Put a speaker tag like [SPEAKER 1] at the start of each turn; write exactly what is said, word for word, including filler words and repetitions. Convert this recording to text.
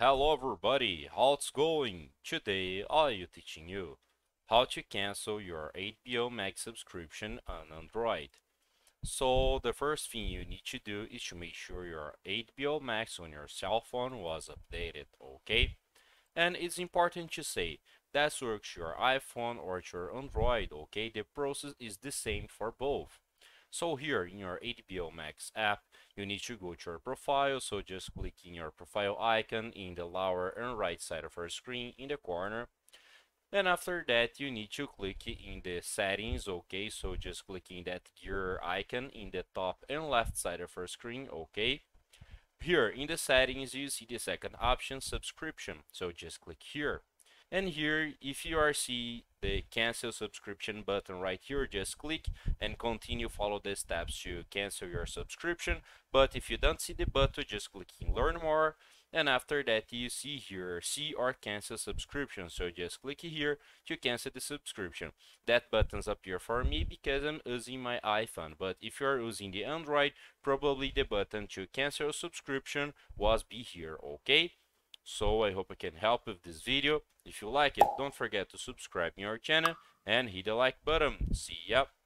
[SPEAKER 1] Hello everybody, how it's going? Today I'll be teaching you how to cancel your H B O Max subscription on Android. So the first thing you need to do is to make sure your H B O Max on your cell phone was updated, okay? And it's important to say that works your iPhone or your Android, okay? The process is the same for both. So here in your H B O Max app, you need to go to your profile, so just click in your profile icon in the lower and right side of your screen in the corner. And after that, you need to click in the settings, okay? So just click in that gear icon in the top and left side of your screen, okay? Here in the settings, you see the second option, subscription. So just click here. And here, if you are see the cancel subscription button right here, just click and continue follow the steps to cancel your subscription. But if you don't see the button, just click in learn more. And after that, you see here, see or cancel subscription. So just click here to cancel the subscription. That button's up here for me because I'm using my iPhone. But if you're using the Android, probably the button to cancel subscription was be here, okay? So I hope I can help with this video. If you like it, don't forget to subscribe in our channel and hit the like button. See ya!